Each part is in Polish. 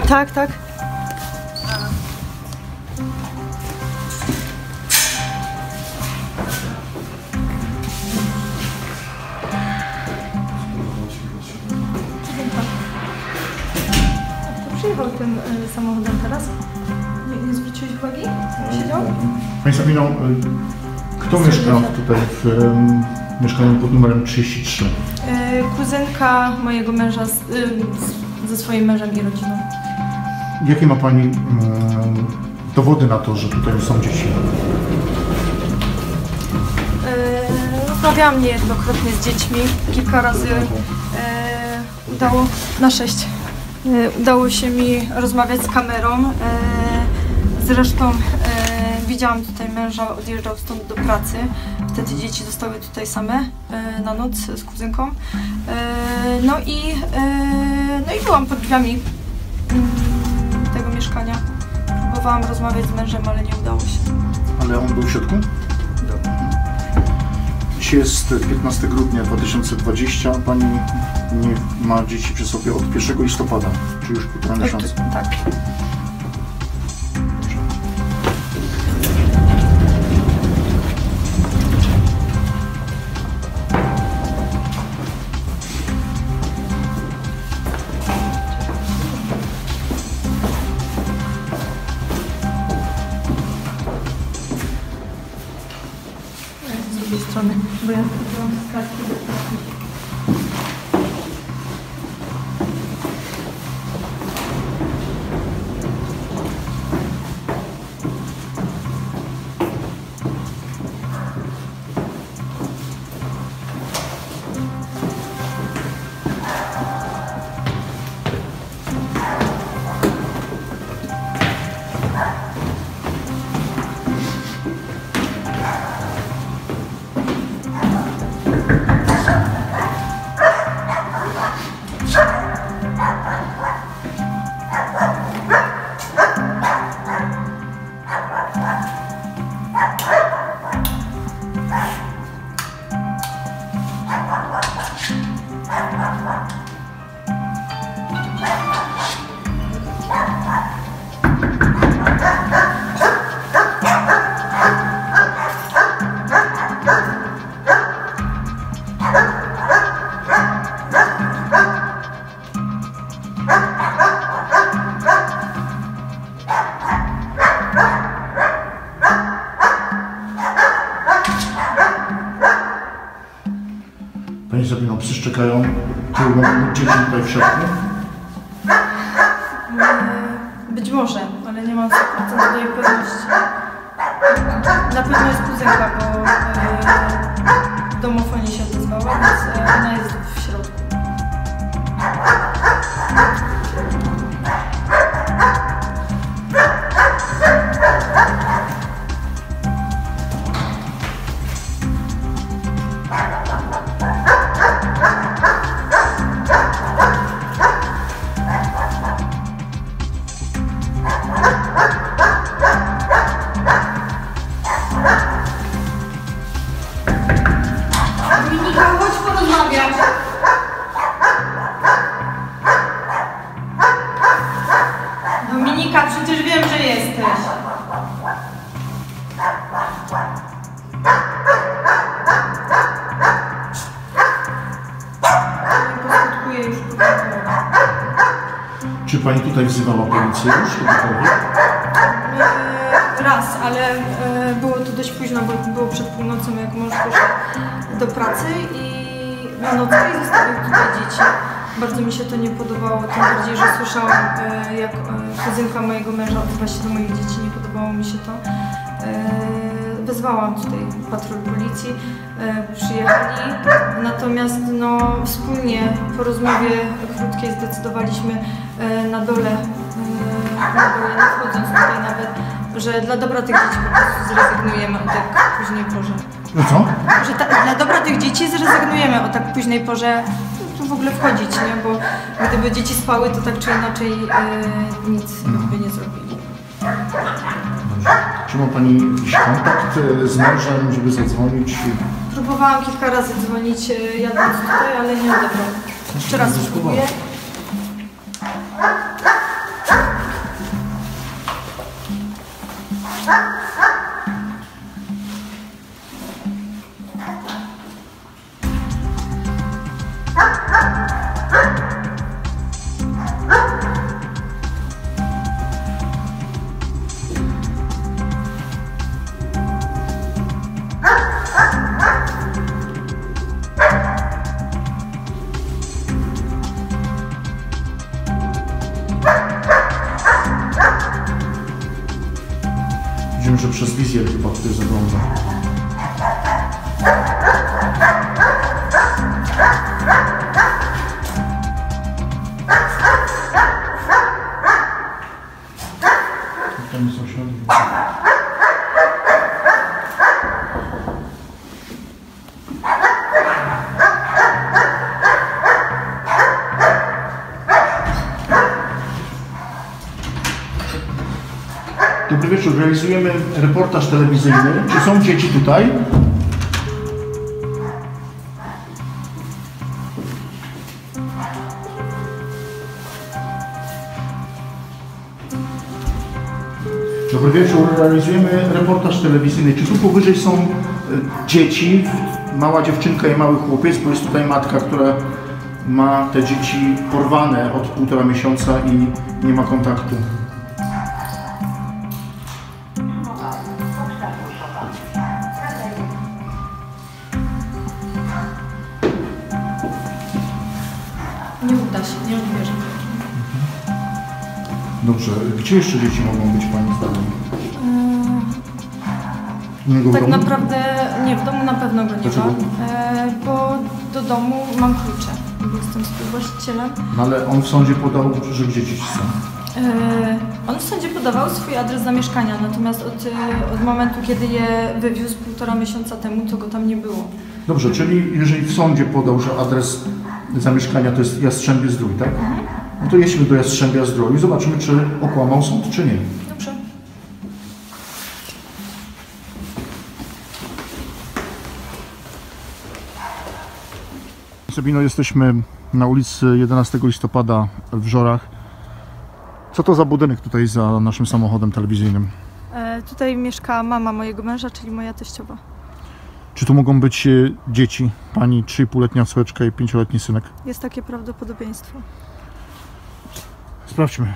Tak, tak. To przyjechał tym samochodem teraz? Nie zwróciłeś uwagi? Siedział? Pani Sabino, kto mieszka tutaj w mieszkaniu pod numerem 33? Kuzynka mojego męża ze swoim mężem i rodziną. Jakie ma Pani dowody na to, że tutaj są dzieci? Rozmawiałam niejednokrotnie z dziećmi, kilka razy udało się mi rozmawiać z kamerą. Zresztą widziałam tutaj męża, odjeżdżał stąd do pracy. Wtedy dzieci zostały tutaj same na noc z kuzynką. No i byłam pod drzwiami tego mieszkania. Próbowałam rozmawiać z mężem, ale nie udało się. Ale on był w środku? Był. Dzisiaj jest 15 grudnia 2020. Pani nie ma dzieci przy sobie od 1 listopada, czyli już 1,5 miesiąca. Tak. Z drugiej strony, bo ja mam kartki do pracy. Pani Sabino, psy szczekają, czy dzieci tutaj w środku? Być może, ale nie mam 100% pewności. Na pewno jest kuzynka, bo w domofonie się odezwała, więc ona jest w środku. Dominika, chodź porozmawiać. Dominika, przecież wiem, że jesteś. Poskutkuję już Czy Pani tutaj wzywała policję już? raz, ale było to dość późno, bo było przed północą, jak mąż poszedł do pracy i na nockę i zostawił tutaj dzieci. Bardzo mi się to nie podobało, tym bardziej, że słyszałam, jak kuzynka mojego męża odzywa się do moich dzieci, nie podobało mi się to. Wezwałam tutaj patrol policji, przyjechali, natomiast no, wspólnie po rozmowie krótkiej zdecydowaliśmy na dole, nie wchodząc tutaj nawet, że dla dobra tych dzieci po prostu zrezygnujemy o tak późnej porze. No co? Że dla dobra tych dzieci zrezygnujemy o tak późnej porze tu w ogóle wchodzić, nie? Bo gdyby dzieci spały, to tak czy inaczej nic by nie zrobili. Czy ma Pani jakiś kontakt z mężem, żeby zadzwonić? Próbowałam kilka razy dzwonić jadąc tutaj, ale nie odebrał. Jeszcze raz spróbuję. Widzimy, że przez wizję chyba tutaj zagląda. Pani sąsiad. Dobry wieczór. Realizujemy reportaż telewizyjny. Czy są dzieci tutaj? Dobry wieczór. Realizujemy reportaż telewizyjny. Czy tu powyżej są dzieci? Mała dziewczynka i mały chłopiec, bo jest tutaj matka, która ma te dzieci porwane od 1,5 miesiąca i nie ma kontaktu. Nie uda się, nie uwierzę. Dobrze. Gdzie jeszcze dzieci mogą być Pani zdaniem? Tak naprawdę nie, w domu na pewno go nie Dlaczego? ma, bo do domu mam klucze, bo jestem współwłaścicielem. No ale on w sądzie podał, że gdzie dzieci są. On w sądzie podawał swój adres zamieszkania, natomiast od momentu, kiedy je wywiózł 1,5 miesiąca temu, to go tam nie było. Dobrze, czyli jeżeli w sądzie podał, że adres zamieszkania to jest Jastrzębie Zdrój, tak? No to jedźmy do Jastrzębia Zdrój i zobaczymy, czy okłamał sąd, czy nie. Dobrze. Sabino, jesteśmy na ulicy 11 listopada w Żorach. Co to za budynek tutaj za naszym samochodem telewizyjnym? Tutaj mieszka mama mojego męża, czyli moja teściowa. Czy tu mogą być dzieci? Pani 3,5-letnia córeczka i 5-letni synek? Jest takie prawdopodobieństwo. Sprawdźmy.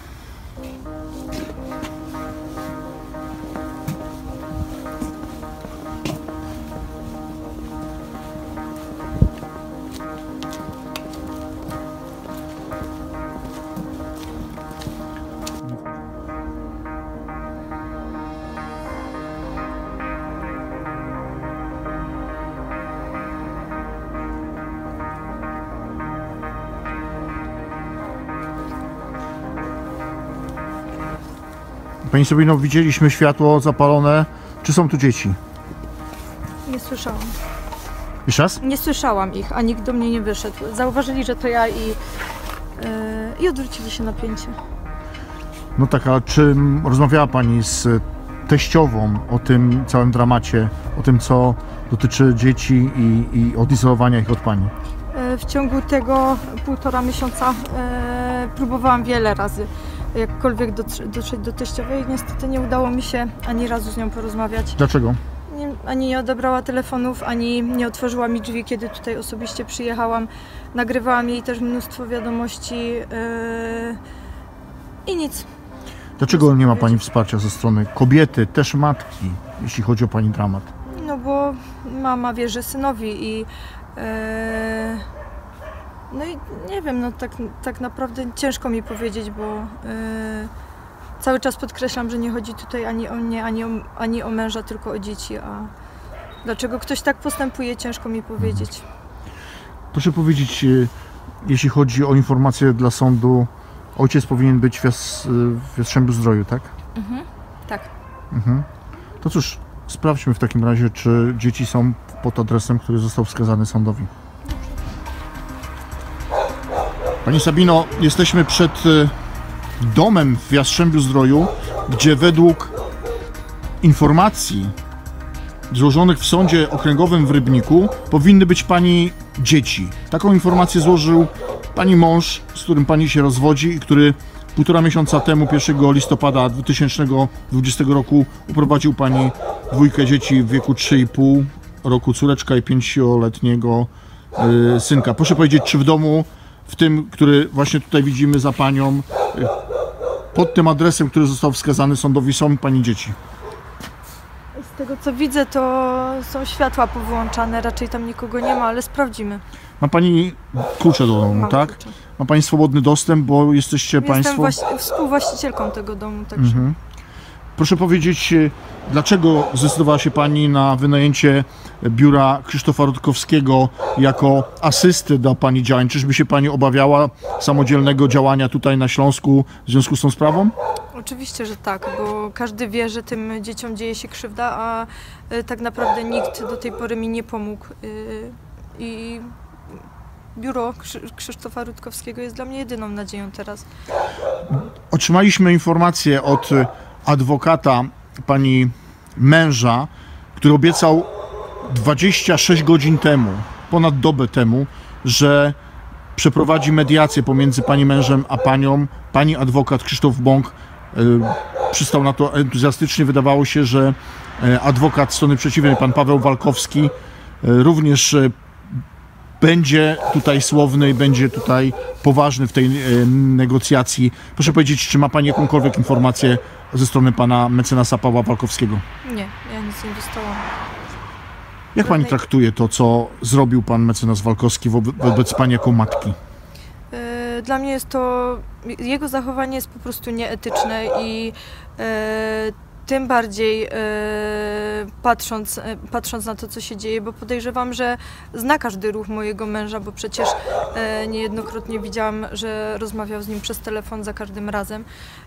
Pani Sabino, widzieliśmy światło zapalone. Czy są tu dzieci? Nie słyszałam. Jeszcze raz? Nie słyszałam ich, a nikt do mnie nie wyszedł. Zauważyli, że to ja i odwrócili się na pięcie. No tak, a czy rozmawiała Pani z teściową o tym całym dramacie, o tym, co dotyczy dzieci i odizolowania ich od Pani? W ciągu tego 1,5 miesiąca próbowałam wiele razy jakkolwiek dotrzeć do teściowej. Niestety nie udało mi się ani razu z nią porozmawiać. Dlaczego? Ani nie odebrała telefonów, ani nie otworzyła mi drzwi, kiedy tutaj osobiście przyjechałam. Nagrywałam jej też mnóstwo wiadomości i nic. Dlaczego nie ma Pani wsparcia ze strony kobiety, też matki, jeśli chodzi o Pani dramat? No bo mama wierzy synowi i no i nie wiem, no tak naprawdę ciężko mi powiedzieć, bo cały czas podkreślam, że nie chodzi tutaj ani o mnie, ani o męża, tylko o dzieci, a dlaczego ktoś tak postępuje, ciężko mi powiedzieć. Proszę powiedzieć, jeśli chodzi o informacje dla sądu, ojciec powinien być w Jastrzębiu Zdroju, tak? Tak. To cóż, sprawdźmy w takim razie, czy dzieci są pod adresem, który został wskazany sądowi. Pani Sabino, jesteśmy przed domem w Jastrzębiu Zdroju, gdzie według informacji złożonych w sądzie okręgowym w Rybniku powinny być Pani dzieci. Taką informację złożył Pani mąż, z którym Pani się rozwodzi i który Półtora miesiąca temu, 1 listopada 2020 roku, uprowadził pani dwójkę dzieci w wieku 3,5 roku, córeczka i 5-letniego synka. Proszę powiedzieć, czy w domu, w tym, który właśnie tutaj widzimy za panią, pod tym adresem, który został wskazany sądowi, są pani dzieci? Z tego co widzę, to są światła powyłączane, raczej tam nikogo nie ma, ale sprawdzimy. Ma pani klucze do domu, Mam tak? klucze. Ma pani swobodny dostęp, bo jesteście państwo... Jestem współwłaścicielką tego domu, także... Proszę powiedzieć, dlaczego zdecydowała się pani na wynajęcie biura Krzysztofa Rutkowskiego jako asysty do pani działań? Czyżby się pani obawiała samodzielnego działania tutaj na Śląsku w związku z tą sprawą? Oczywiście, że tak, bo każdy wie, że tym dzieciom dzieje się krzywda, a tak naprawdę nikt do tej pory mi nie pomógł. I biuro Krzysztofa Rutkowskiego jest dla mnie jedyną nadzieją teraz. Otrzymaliśmy informację od adwokata pani męża, który obiecał 26 godzin temu, ponad dobę temu, że przeprowadzi mediację pomiędzy pani mężem a panią. Pani adwokat Krzysztof Bąk przystał na to entuzjastycznie. Wydawało się, że adwokat strony przeciwnej, pan Paweł Walkowski, również będzie tutaj słowny i będzie tutaj poważny w tej negocjacji. Proszę powiedzieć, czy ma pani jakąkolwiek informację ze strony pana mecenasa Pawła Walkowskiego? Nie, ja nic nie dostałam. Jak pani traktuje to, co zrobił pan mecenas Walkowski wobec pani jako matki? Dla mnie jest to, jego zachowanie jest po prostu nieetyczne i tym bardziej patrząc na to, co się dzieje, bo podejrzewam, że zna każdy ruch mojego męża, bo przecież niejednokrotnie widziałam, że rozmawiał z nim przez telefon za każdym razem.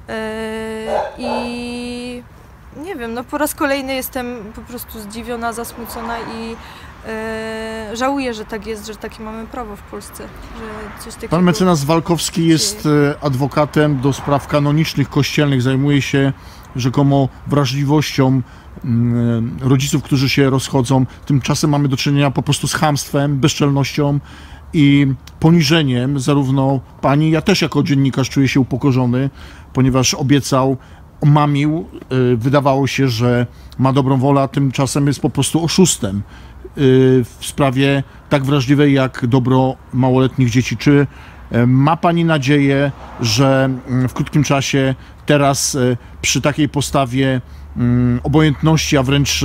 I nie wiem, no po raz kolejny jestem po prostu zdziwiona, zasmucona i żałuję, że tak jest, że takie mamy prawo w Polsce, że coś takiego... Pan mecenas Walkowski jest adwokatem do spraw kanonicznych, kościelnych, zajmuje się rzekomo wrażliwością rodziców, którzy się rozchodzą. Tymczasem mamy do czynienia po prostu z chamstwem, bezczelnością i poniżeniem zarówno pani, ja też jako dziennikarz czuję się upokorzony, ponieważ obiecał, omamił, wydawało się, że ma dobrą wolę, a tymczasem jest po prostu oszustem w sprawie tak wrażliwej jak dobro małoletnich dzieci. Czy ma pani nadzieję, że w krótkim czasie teraz przy takiej postawie obojętności, a wręcz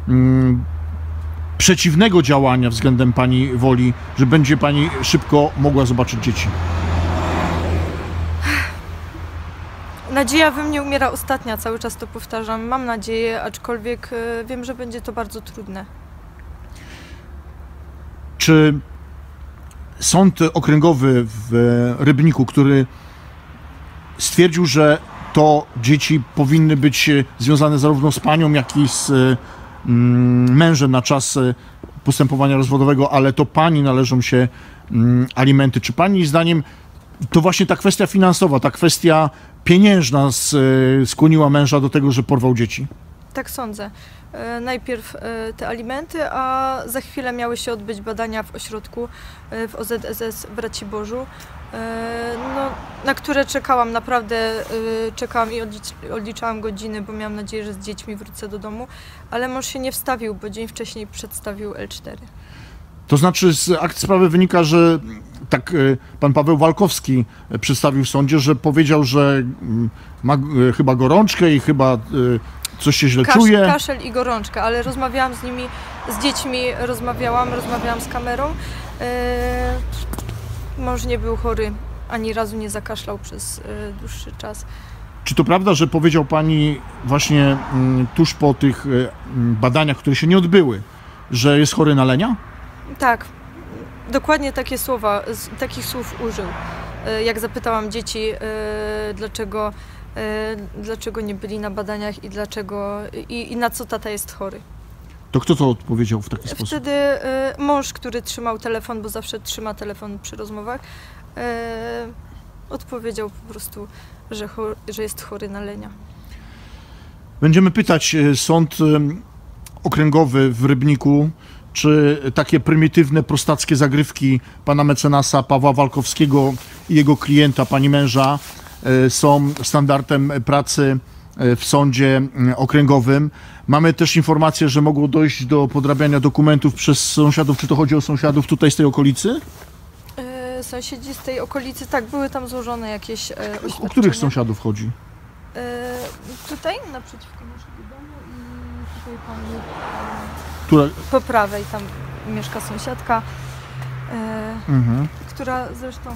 przeciwnego działania względem pani woli, że będzie pani szybko mogła zobaczyć dzieci? Nadzieja we mnie umiera ostatnia, cały czas to powtarzam. Mam nadzieję, aczkolwiek wiem, że będzie to bardzo trudne. Czy sąd okręgowy w Rybniku, który stwierdził, że to dzieci powinny być związane zarówno z panią, jak i z mężem na czas postępowania rozwodowego, ale to pani należą się alimenty. Czy pani zdaniem to właśnie ta kwestia finansowa, ta kwestia pieniężna skłoniła męża do tego, że porwał dzieci? Tak sądzę. Najpierw te alimenty, a za chwilę miały się odbyć badania w ośrodku w OZSS w Raciborzu, no, na które czekałam, naprawdę czekałam i odliczałam godziny, bo miałam nadzieję, że z dziećmi wrócę do domu, ale mąż się nie wstawił, bo dzień wcześniej przedstawił L4. To znaczy z akt sprawy wynika, że tak pan Paweł Walkowski przedstawił w sądzie, że powiedział, że ma chyba gorączkę i chyba coś się źle czuje. Kaszel i gorączka, ale rozmawiałam z nimi, z dziećmi rozmawiałam z kamerą. Mąż nie był chory, ani razu nie zakaszlał przez dłuższy czas. Czy to prawda, że powiedział pani właśnie tuż po tych badaniach, które się nie odbyły, że jest chory na lenia? Tak, dokładnie takie słowa, takich słów użył. Jak zapytałam dzieci, dlaczego nie byli na badaniach i dlaczego i na co tata jest chory. To kto to odpowiedział w taki sposób? Wtedy mąż, który trzymał telefon, bo zawsze trzyma telefon przy rozmowach, odpowiedział po prostu, że jest chory na lenia. Będziemy pytać sąd okręgowy w Rybniku, czy takie prymitywne, prostackie zagrywki pana mecenasa Pawła Walkowskiego i jego klienta, pani męża, są standardem pracy w sądzie okręgowym. Mamy też informację, że mogło dojść do podrabiania dokumentów przez sąsiadów. Czy to chodzi o sąsiadów tutaj z tej okolicy? Sąsiedzi z tej okolicy, tak, były tam złożone jakieś oświadczenia. O których sąsiadów chodzi? Tutaj, naprzeciwko naszego domu i tutaj pani Która... po prawej, tam mieszka sąsiadka, która zresztą...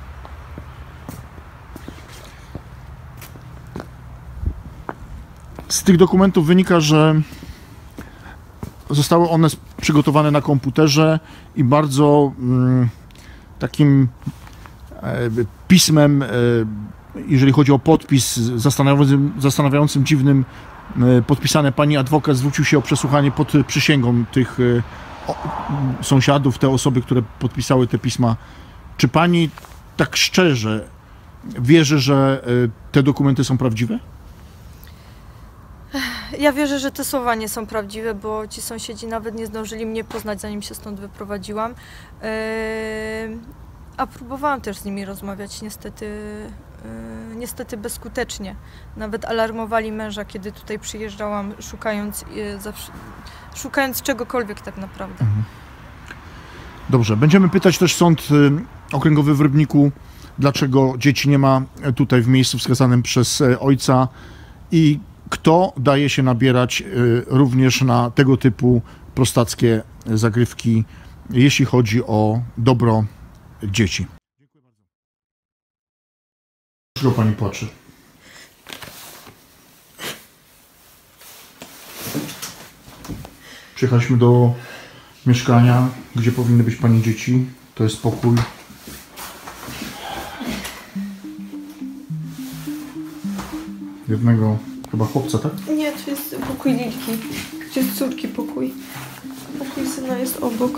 Z tych dokumentów wynika, że zostały one przygotowane na komputerze i bardzo takim pismem, jeżeli chodzi o podpis zastanawiającym, dziwnym, podpisane. Pani adwokat zwrócił się o przesłuchanie pod przysięgą tych sąsiadów, te osoby, które podpisały te pisma. Czy pani tak szczerze wierzy, że te dokumenty są prawdziwe? Ja wierzę, że te słowa nie są prawdziwe, bo ci sąsiedzi nawet nie zdążyli mnie poznać, zanim się stąd wyprowadziłam. A próbowałam też z nimi rozmawiać, niestety bezskutecznie. Nawet alarmowali męża, kiedy tutaj przyjeżdżałam, szukając czegokolwiek tak naprawdę. Dobrze, będziemy pytać też Sąd Okręgowy w Rybniku, dlaczego dzieci nie ma tutaj w miejscu wskazanym przez ojca i kto daje się nabierać również na tego typu prostackie zagrywki, jeśli chodzi o dobro dzieci. Dziękuję bardzo. Dlaczego pani płacze? Przyjechaliśmy do mieszkania, gdzie powinny być pani dzieci. To jest pokój. Jednego chyba chłopca, tak? Nie, to jest pokój Lilki, gdzie jest córki pokój. Pokój syna jest obok.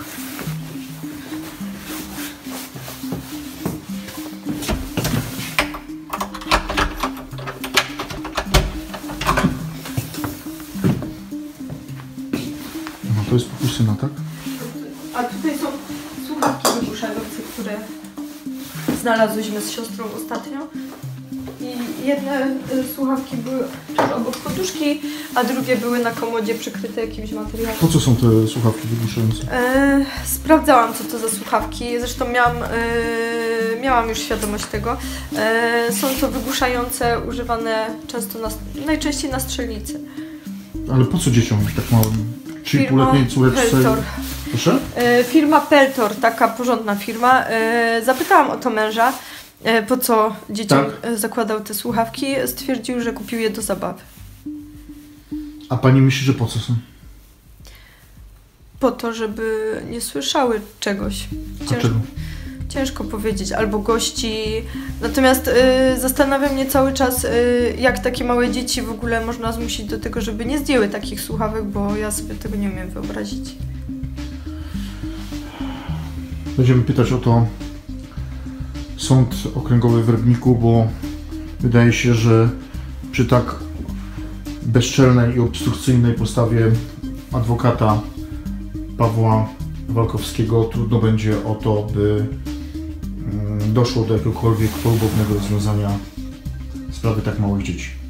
No, to jest pokój syna, tak? A tutaj są słuchawki wygłuszające, które znalazłyśmy z siostrą ostatnio. I jedne słuchawki były tuż obok poduszki, a drugie były na komodzie przykryte jakimś materiałem. Po co są te słuchawki wygłuszające? Sprawdzałam, co to za słuchawki. Zresztą miałam już świadomość tego. Są to wygłuszające, używane często, najczęściej na strzelnicy. Ale po co dzieciom tak małym? 3,5-letniej córeczce? Peltor. Proszę? Firma Peltor, taka porządna firma. Zapytałam o to męża, po co dzieciom zakładał te słuchawki. Stwierdził, że kupił je do zabawy. A pani myśli, że po co są? Po to, żeby nie słyszały czegoś. Ciężko powiedzieć, albo gości. Natomiast zastanawia mnie cały czas, jak takie małe dzieci w ogóle można zmusić do tego, żeby nie zdjęły takich słuchawek, bo ja sobie tego nie umiem wyobrazić. Będziemy pytać o to Sąd Okręgowy w Rybniku, bo wydaje się, że przy tak bezczelnej i obstrukcyjnej postawie adwokata Pawła Walkowskiego trudno będzie o to, by doszło do jakiegokolwiek polubownego rozwiązania sprawy tak małych dzieci.